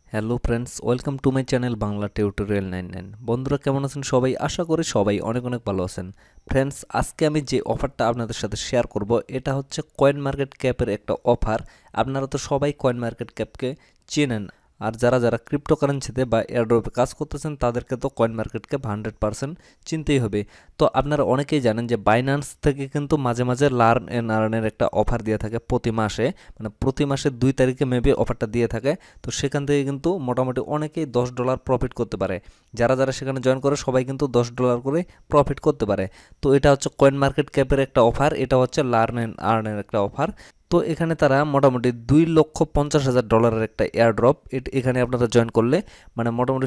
Hello friends, welcome to my channel Bangla tutorial 99। বন্ধুরা কেমন আছেন সবাই? আশা করি সবাই অনেক অনেক ভালো আছেন। ফ্রেন্ডস, আজকে আমি যে অফারটা আপনাদের সাথে শেয়ার করব এটা হচ্ছে কয়েন মার্কেট ক্যাপের একটা অফার। আপনারা তো সবাই কয়েন মার্কেট ক্যাপকে চেনেন, আর যারা যারা ক্রিপ্টোকারেন্সিতে বা এয়ারড্রপে কাজ করতেছেন তাদেরকে তো কয়েন মার্কেট ক্যাপ 100% চিনতেই হবে। তো আপনারা অনেকেই জানেন যে বাইন্যান্স থেকে কিন্তু মাঝে মাঝে লার্ন অ্যান্ড আর্নের একটা অফার দিয়ে থাকে প্রতি মাসে, মানে প্রতি মাসের 2 তারিখে মেবি অফারটা দিয়ে থাকে। তো সেখান থেকে কিন্তু মোটামুটি অনেকেই $10 প্রফিট করতে পারে। যারা যারা সেখানে জয়েন করে সবাই কিন্তু $10 করে প্রফিট করতে পারে। তো এটা হচ্ছে কয়েন মার্কেট ক্যাপের একটা অফার, এটা হচ্ছে লার্ন অ্যান্ড আর্নের একটা অফার। তো এখানে তারা মোটামুটি $2,50,000 একটা এয়ারড্রপ এখানে আপনারা জয়েন করলে মানে মোটামুটি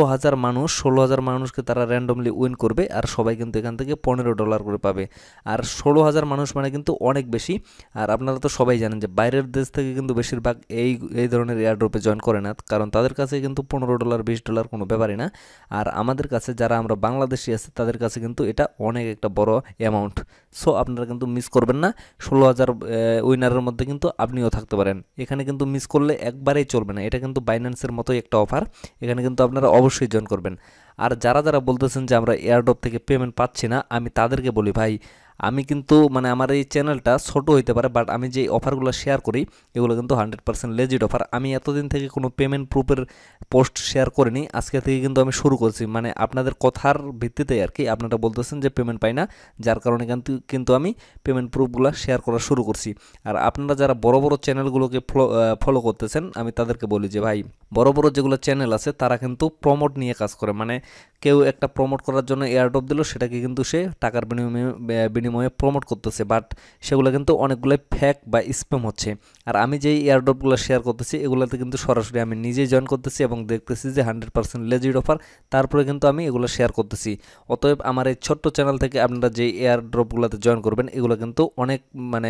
16,000 মানুষকে তারা র্যান্ডমলি উইন করবে, আর সবাই কিন্তু এখান থেকে $15 করে পাবে। আর 16,000 মানুষ মানে কিন্তু অনেক বেশি। আর আপনারা তো সবাই জানেন যে বাইরের দেশ থেকে কিন্তু বেশিরভাগ এই ধরনের এয়ারড্রপে জয়েন করে না, কারণ তাদের কাছে কিন্তু $15 $20 কোনো ব্যাপারই না। আর আমাদের কাছে যারা আমরা বাংলাদেশি আছে তাদের কাছে কিন্তু এটা অনেক একটা বড় অ্যামাউন্ট। সো আপনারা কিন্তু মিস করবেন না। 16,000 উইনারের মধ্যে কিন্তু আপনিও থাকতে পারেন। এখানে কিন্তু মিস করলে একবারেই চলবে না, এটা কিন্তু বাইন্যান্সের মতোই একটা অফার। এখানে কিন্তু আপনারা অবশ্যই জয়েন করবেন। আর যারা যারা বলতেছেন যে আমরা এয়ারড্রপ থেকে পেমেন্ট পাচ্ছি না, আমি তাদেরকে বলি ভাই, আমি কিন্তু মানে আমার এই চ্যানেলটা ছোট হইতে পারে, বাট আমি যে অফারগুলো শেয়ার করি এগুলো কিন্তু 100% লেজিট অফার। আমি এতদিন থেকে কোনো পেমেন্ট প্রুফের পোস্ট শেয়ার করিনি, আজকে থেকে কিন্তু আমি শুরু করছি। মানে আপনাদের কথার ভিত্তিতে আর কি, আপনারা বলতেছেন যে পেমেন্ট পাই না, যার কারণে কিন্তু আমি পেমেন্ট প্রুফগুলো শেয়ার করা শুরু করছি। আর আপনারা যারা বড় বড় চ্যানেলগুলোকে ফলো করতেছেন, আমি তাদেরকে বলি যে ভাই, বড় বড় যেগুলো চ্যানেল আছে তারা কিন্তু প্রমোট নিয়ে কাজ করে। মানে কেউ একটা প্রমোট করার জন্য এয়ারড্রপ দিল, সেটাকে কিন্তু সে টাকার বিনিময়ে প্রমোট করতেছে, বাট সেগুলো কিন্তু অনেকগুলোই ফেক বা স্প্যাম হচ্ছে। আর আমি যেই এয়ারড্রপগুলো শেয়ার করতেছি এগুলোতে কিন্তু সরাসরি আমি নিজেই জয়েন করতেছি এবং দেখতেছি যে 100% লেজিট অফার, তারপরে কিন্তু আমি এগুলো শেয়ার করতেছি। অতএব আমার এই ছোট্ট চ্যানেল থেকে আপনারা যেই এয়ারড্রপগুলোতে জয়েন করবেন এগুলো কিন্তু অনেক মানে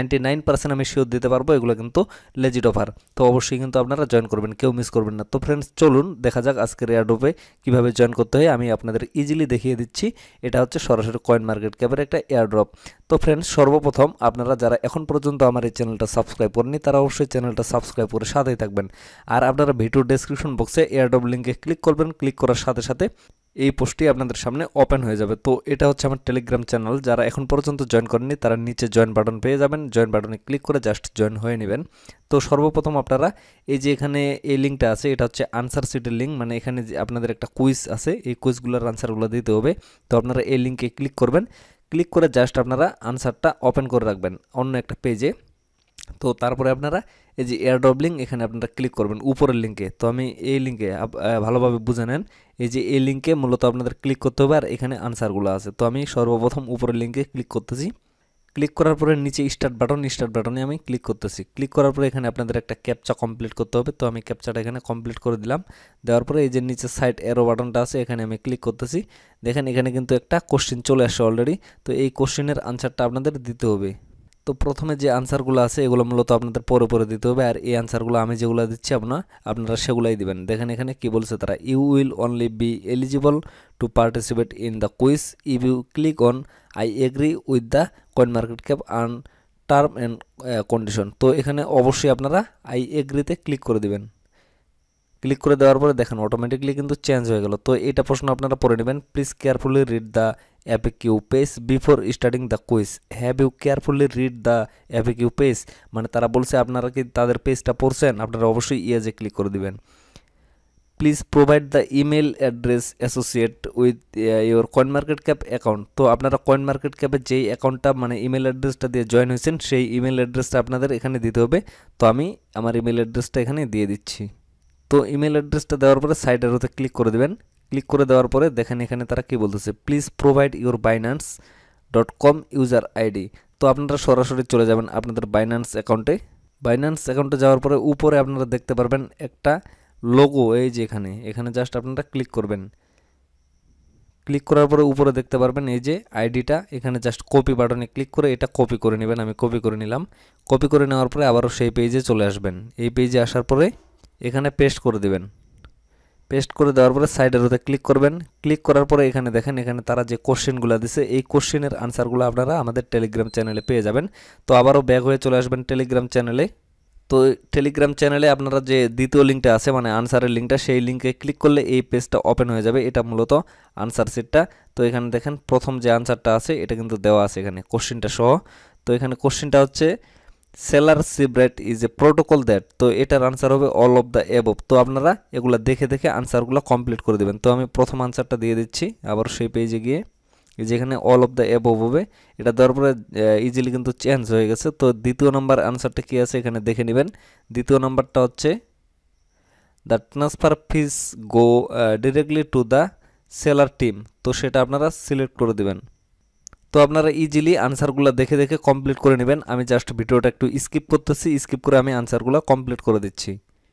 99% আমি শিওর দিতে পারবো এগুলো কিন্তু লেজিট অফার। তো অবশ্যই কিন্তু আপনারা জয়েন করবেন, কেউ মিস করবেন না। তো ফ্রেন্ডস, চলুন দেখা যাক আজকের এয়ারড্রপে কীভাবে জয়েন করতে হয়। আমি আপনাদের ইজিলি দেখিয়ে দিচ্ছি। এটা হচ্ছে সরাসরি কয়েন মার্কেট ক্যাপের একটা এয়ারড্রপ। তো ফ্রেন্ডস, সর্বপ্রথম আপনারা যারা এখন পর্যন্ত আমার এই চ্যানেলটা সাবস্ক্রাইব করেননি তারা অবশ্যই চ্যানেলটা সাবস্ক্রাইব করে সাথেই থাকবেন। আর আপনারা ভিডিও ডেসক্রিপশন বক্সে এয়ারড্রপ লিঙ্কে ক্লিক করবেন। ক্লিক করার সাথে সাথে এই পোস্টটি আপনাদের সামনে ওপেন হয়ে যাবে। তো এটা হচ্ছে আমার টেলিগ্রাম চ্যানেল। যারা এখন পর্যন্ত জয়েন করেননি তারা নিচে জয়েন বাটন পেয়ে যাবেন, জয়েন বাটনে ক্লিক করে জাস্ট জয়েন হয়ে নেবেন। তো সর্বপ্রথম আপনারা এই যে এখানে এই লিঙ্কটা আছে, এটা হচ্ছে আনসার সিটের লিঙ্ক। মানে এখানে যে আপনাদের একটা কুইজ আছে, এই কুইজগুলোর আনসারগুলো দিতে হবে। তো আপনারা এই লিঙ্কে ক্লিক করবেন, ক্লিক করে জাস্ট আপনারা আনসারটা ওপেন করে রাখবেন অন্য একটা পেজে। তো তারপরে আপনারা এই যে এয়ারড্রপ লিঙ্ক, এখানে আপনারা ক্লিক করবেন উপরের লিঙ্কে। তো আমি এই লিঙ্কে ভালোভাবে বুঝে নেন, এই যে এই লিঙ্কে মূলত আপনাদের ক্লিক করতে হবে, আর এখানে আনসারগুলো আছে। তো আমি সর্বপ্রথম উপরের লিঙ্কে ক্লিক করতেছি। ক্লিক করার পরে নিচে স্টার্ট বাটনে আমি ক্লিক করতেছি। ক্লিক করার পরে এখানে আপনাদের একটা ক্যাপচা কমপ্লিট করতে হবে। তো আমি ক্যাপচাটা এখানে কমপ্লিট করে দিলাম। দেওয়ার পরে এই যে নিচে সাইড এরো বাটনটা আছে, এখানে আমি ক্লিক করতেছি। দেখেন এখানে কিন্তু একটা কোশ্চেন চলে আসছে অলরেডি। তো এই কোশ্চেনের আনসারটা আপনাদের দিতে হবে। তো প্রথমে যে আনসারগুলো আছে এগুলো মূলত আপনাদের পরে পরে দিতে হবে, আর এই আনসারগুলো আমি যেগুলো দিচ্ছি আপনারা সেগুলাই দিবেন। দেখেন এখানে কি বলছে তারা, you will only be eligible to participate in the quiz if you click on I agree with the coin market cap earn term and condition. তো এখানে অবশ্যই আপনারা আই এগ্রিতে ক্লিক করে দিবেন। ক্লিক করে দেওয়ার পরে দেখেন অটোমেটিকলি কিন্তু চেঞ্জ হয়ে গেল। তো এটা প্রশ্ন আপনারা পড়ে নেবেন, please carefully read the FAQ page before starting the quiz. Have you carefully read the FAQ page, মানে তারা বলছে আপনারা কি তাদের পেজটা পড়ছেন? আপনারা অবশ্যই ইয়েজে ক্লিক করে দিবেন। Please provide the email address associate with your coin market cap account. তো আপনারা কয়েন মার্কেট ক্যাপের যেই অ্যাকাউন্টটা মানে ইমেল অ্যাড্রেসটা দিয়ে জয়েন হয়েছেন সেই ইমেল অ্যাড্রেসটা আপনাদের এখানে দিতে হবে। তো আমি আমার ইমেল অ্যাড্রেসটা এখানে দিয়ে দিচ্ছি। তো ইমেল অ্যাড্রেসটা দেওয়ার পরে সাইড অ্যারোতে ক্লিক করে দেবেন। ক্লিক করে দেওয়ার পরে দেখেন এখানে তারা কি বলতেছে, please provide your binance.com user ID. তো আপনারা সরাসরি চলে যাবেন আপনাদের বাইন্যান্স অ্যাকাউন্টে যাওয়ার পরে উপরে আপনারা দেখতে পারবেন একটা লোগো, এই যে এখানে জাস্ট আপনারা ক্লিক করবেন। ক্লিক করার পরে উপরে দেখতে পারবেন এই যে আইডিটা, এখানে জাস্ট কপি বাটনে ক্লিক করে এটা কপি করে নেবেন। আমি কপি করে নিলাম। কপি করে নেওয়ার পরে আবারও সেই পেজে চলে আসবেন। এই পেজে আসার পরে এখানে পেস্ট করে দিবেন। পেস্ট করে দেওয়ার পরে সাইডের ওতে ক্লিক করবেন। ক্লিক করার পরে এখানে দেখেন এখানে তারা যে কোশ্চেনগুলো দিছে এই কোশ্চেনের আনসারগুলো আপনারা আমাদের টেলিগ্রাম চ্যানেলে পেয়ে যাবেন। তো আবারও ব্যাক হয়ে চলে আসবেন টেলিগ্রাম চ্যানেলে। তো টেলিগ্রাম চ্যানেলে আপনারা যে দ্বিতীয় লিঙ্কটা আছে মানে আনসারের লিঙ্কটা, সেই লিঙ্কে ক্লিক করলে এই পেজটা ওপেন হয়ে যাবে। এটা মূলত আনসার শিটটা। তো এখানে দেখেন প্রথম যে আনসারটা আছে এটা কিন্তু দেওয়া আছে এখানে কোশ্চেনটা সহ। তো এখানে কোশ্চেনটা হচ্ছে celer cBridge is a protocol that, তো এটার আনসার হবে অল অফ দ্য এবভ। তো আপনারা এগুলো দেখে দেখে আনসারগুলো কমপ্লিট করে দেবেন। তো আমি প্রথম আনসারটা দিয়ে দিচ্ছি আবার সেই পেজে গিয়ে, যেখানে অল অফ দ্য এবভ হবে এটা দেওয়ার পরে ইজিলি কিন্তু চেঞ্জ হয়ে গেছে। তো দ্বিতীয় নম্বর আনসারটা কী আছে এখানে দেখে নেবেন। দ্বিতীয় নম্বরটা হচ্ছে the transfer fees go directly to the celer team, তো সেটা আপনারা সিলেক্ট করে দেবেন। তো আপনারা ইজিলি আনসারগুলো দেখে দেখে কমপ্লিট করে নেবেন। আমি জাস্ট ভিডিওটা একটু স্কিপ করতেছি, স্কিপ করে আমি আনসারগুলো কমপ্লিট করে দিচ্ছি।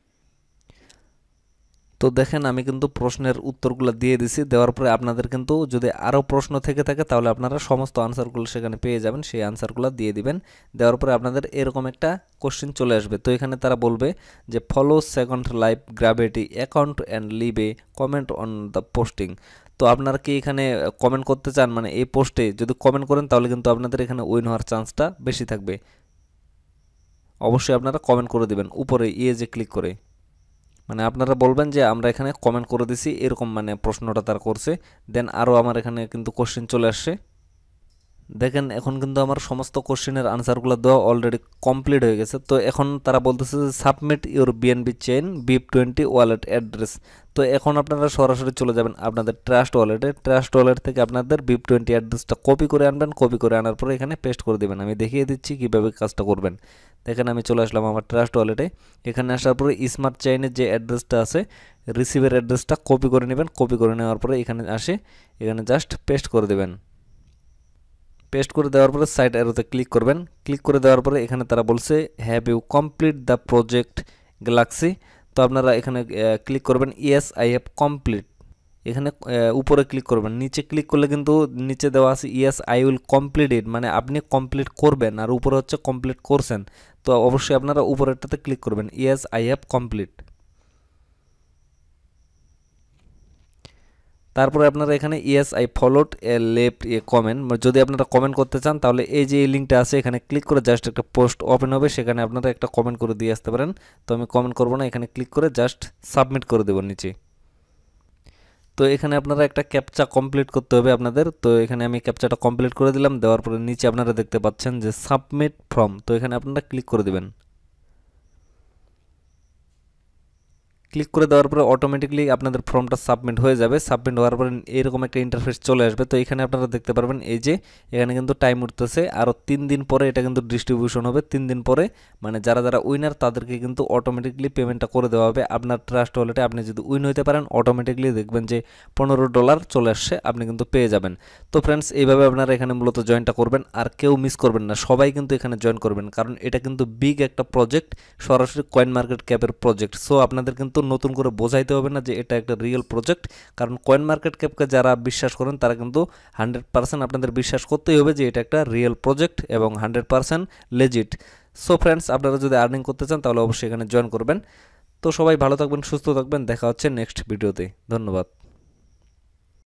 তো দেখেন আমি কিন্তু প্রশ্নের উত্তরগুলো দিয়ে দিছি। দেওয়ার পরে আপনাদের কিন্তু যদি আরও প্রশ্ন থেকে থাকে তাহলে আপনারা সমস্ত আনসারগুলো সেখানে পেয়ে যাবেন, সেই আনসারগুলো দিয়ে দিবেন। দেওয়ার পরে আপনাদের এরকম একটা কোশ্চেন চলে আসবে। তো এখানে তারা বলবে যে follow second life gravity account and leave a comment on the posting. তো আপনারা কি এখানে কমেন্ট করতে চান, মানে এই পোস্টে যদি কমেন্ট করেন তাহলে কিন্তু আপনাদের এখানে উইন হওয়ার চান্সটা বেশি থাকবে। অবশ্যই আপনারা কমেন্ট করে দেবেন উপরে যে ক্লিক করে, মানে আপনারা বলবেন যে আমরা এখানে কমেন্ট করে দিছি, এরকম মানে প্রশ্নটা তারা করছে। দেন আরও আমার এখানে কিন্তু কোশ্চেন চলে আসছে। দেখেন এখন কিন্তু আমার সমস্ত কোশ্চেনের আনসারগুলো দেওয়া অলরেডি কমপ্লিট হয়ে গেছে। তো এখন তারা বলতেছে যে submit your BNB chain BIP20 wallet address. তো এখন আপনারা সরাসরি চলে যাবেন আপনাদের ট্রাস্ট ওয়ালেটে। ট্রাস্ট ওয়ালেট থেকে আপনাদের BIP20 অ্যাড্রেসটা কপি করে আনবেন। কপি করে আনার পরে এখানে পেস্ট করে দেবেন। আমি দেখিয়ে দিচ্ছি কীভাবে কাজটা করবেন। দেখেন আমি চলে আসলাম আমার ট্রাস্ট ওয়ালেটে। এখানে আসার পরে স্মার্ট চেইনের যে অ্যাড্রেসটা আছে রিসিভের অ্যাড্রেসটা কপি করে নেবেন। কপি করে নেওয়ার পরে এখানে এখানে জাস্ট পেস্ট করে দেবেন। পেস্ট করে দেওয়ার পরে সাইড অ্যারোতে ক্লিক করবেন। ক্লিক করে দেওয়ার পরে এখানে তারা বলছে have you complete the project galaxy. তো আপনারা এখানে ক্লিক করবেন ইয়েস আই হ্যাভ কমপ্লিট। এখানে উপরে ক্লিক করবেন। নিচে ক্লিক করলে কিন্তু নিচে দেওয়া আছে yes I will complete it, মানে আপনি কমপ্লিট করবেন, আর উপরে হচ্ছে কমপ্লিট করছেন। তো অবশ্যই আপনারা উপরেরটাতে ক্লিক করবেন ইয়েস আই হ্যাভ কমপ্লিট। তারপরে আপনারা এখানে yes I followed a left a comment, যদি আপনারা কমেন্ট করতে চান তাহলে এই যে লিঙ্কটা আছে এখানে ক্লিক করে জাস্ট একটা পোস্ট ওপেন হবে, সেখানে আপনারা একটা কমেন্ট করে দিয়ে আসতে পারেন। তো আমি কমেন্ট করব না, এখানে ক্লিক করে জাস্ট সাবমিট করে দেব নিচে। তো এখানে আপনারা একটা ক্যাপচা কমপ্লিট করতে হবে আপনাদের। তো এখানে আমি ক্যাপচাটা কমপ্লিট করে দিলাম। দেওয়ার পরে নিচে আপনারা দেখতে পাচ্ছেন যে সাবমিট ফর্ম, তো এখানে আপনারা ক্লিক করে দেবেন। ক্লিক করে দেওয়ার পরে অটোমেটিকলি আপনাদের ফর্মটা সাবমিট হয়ে যাবে। সাবমিট হওয়ার পরে এরকম একটা ইন্টারফেস চলে আসবে। তো এখানে আপনারা দেখতে পারবেন এই যে এখানে কিন্তু টাইম উঠতেছে, আরও 3 দিন পরে এটা কিন্তু ডিস্ট্রিবিউশন হবে। 3 দিন পরে মানে যারা যারা উইনার তাদেরকে কিন্তু অটোমেটিকলি পেমেন্টটা করে দেওয়া হবে আপনার ট্রাস্ট ওয়ালেটে। আপনি যদি উইন হইতে পারেন অটোমেটিকলি দেখবেন যে $15 চলে আসছে, আপনি কিন্তু পেয়ে যাবেন। তো ফ্রেন্ডস এইভাবে আপনারা এখানে মূলত জয়েনটা করবেন, আর কেউ মিস করবেন না, সবাই কিন্তু এখানে জয়েন করবেন, কারণ এটা কিন্তু বিগ একটা প্রজেক্ট, সরাসরি কয়েন মার্কেট ক্যাপের প্রজেক্ট। সো আপনাদের কিন্তু নতুন করে বোঝাইতে হবে না যে এটা একটা রিয়েল প্রজেক্ট, কারণ কয়েন মার্কেট ক্যাপকে যারা বিশ্বাস করেন তারা কিন্তু 100% আপনাদের বিশ্বাস করতেই হবে যে এটা একটা রিয়েল প্রজেক্ট এবং 100% লেজিট। সো ফ্রেন্ডস আপনারা যদি আর্নিং করতে চান তাহলে অবশ্যই এখানে জয়েন করবেন। তো সবাই ভালো থাকবেন, সুস্থ থাকবেন, দেখা হচ্ছে নেক্সট ভিডিওতে। ধন্যবাদ।